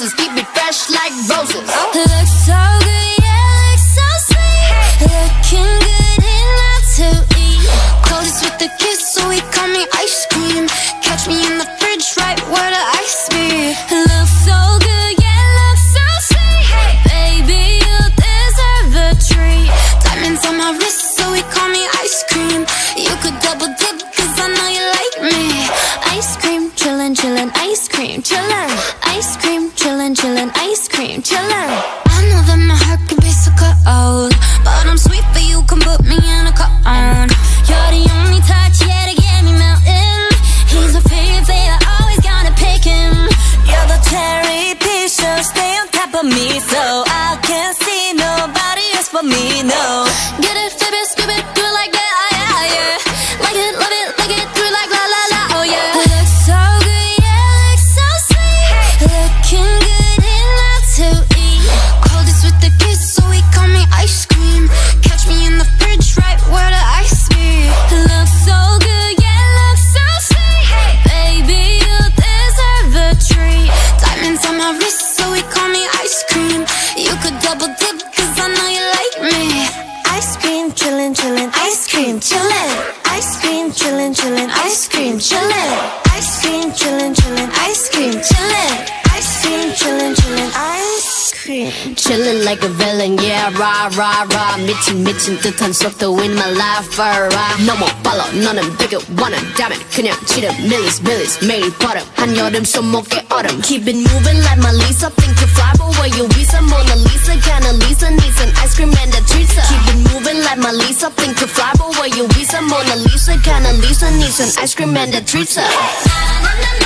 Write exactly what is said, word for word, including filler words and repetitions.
roses, keep me fresh like roses. Looks so good, yeah, looks so sweet. Looking good enough to eat. Coldest with the kiss, so he call me ice cream. Catch me in the fridge, right where the ice be. Looks so good, yeah, looks so sweet. Baby, you deserve a treat. Diamonds on my wrist, so he call me ice cream. You could double dip, cause I know you like me. Ice cream, chillin', chillin', ice cream, chillin'. Ice cream, chillin', chillin', ice cream, chillin'. I know that my heart can be so cold, but I'm sweet, but you can put me in a cone. You're the only touch, yeah, to get me melting. He's my favorite flavor, always gotta pick him. You're the cherry piece, so stay on top of me, so I can't see nobody else but me, no. Get it, flip it, skip it, do it like that, ah, yeah, yeah. Like it, love it, like it, do it like la, la, la, oh yeah. Looks so good, yeah, looks so sweet. Looking good enough to eat. Coldest with the kiss, so he call me ice cream. Catch me in the fridge, right where the ice be. Looks so good, yeah, looks so sweet. Baby, you deserve a treat. Diamonds on my wrist, so he call me ice cream. You could double dip, cause I know you like me. Ice cream, chillin', chillin', ice cream, chillin'. Ice cream, chillin', chillin', ice cream, chillin'. Ice cream, chillin', chillin', ice cream, chillin'. Ice cream, chillin', chillin', ice cream. Chillin' like a villain, yeah, rah, rah, rah. 미친 미친 듯한 속도 in my life, alright. 너무 빨라, 너는 되게 원한다면 그냥 치름, 밀리스, 밀리스, 매일 버릇. 한여름 손목에 얼음. Keep it moving like my Lisa. Think you fly, but where you visa? Mona Lisa, kinda Lisa, needs an ice cream and a treatza. Keep it moving like my Lisa. Think you fly, but where you visa? Mona Lisa, kinda Lisa, needs an ice cream and a treatza.